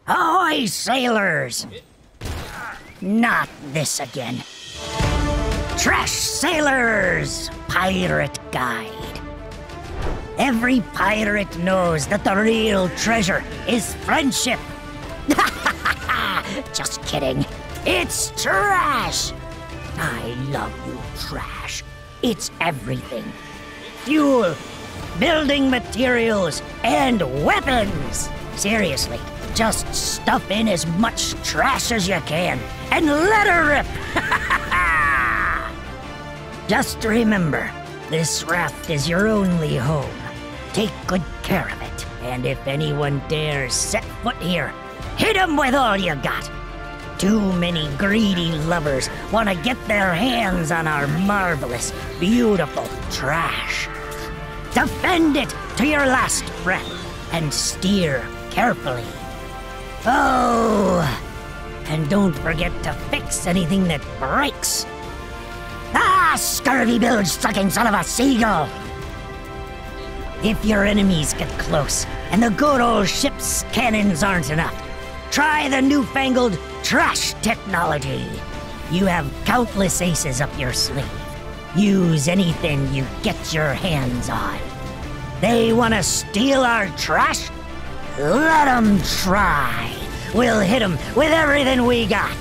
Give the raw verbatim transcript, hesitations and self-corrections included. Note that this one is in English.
Ahoy, sailors! Not this again. Trash Sailors Pirate Guide. Every pirate knows that the real treasure is friendship. Just kidding. It's trash. I love you, trash. It's everything. Fuel, building materials, and weapons. Seriously, just stuff in as much trash as you can and let her rip. Just remember, this raft is your only home. Take good care of it, and if anyone dares set foot here, hit them with all you got. Too many greedy lovers want to get their hands on our marvelous, beautiful trash. Defend it to your last breath and steer carefully. Oh, and don't forget to fix anything that breaks. Ah, scurvy bilge-sucking son of a seagull! If your enemies get close and the good old ship's cannons aren't enough, try the newfangled trash technology. You have countless aces up your sleeve. Use anything you get your hands on. They want to steal our trash? Let them try. We'll hit them with everything we got.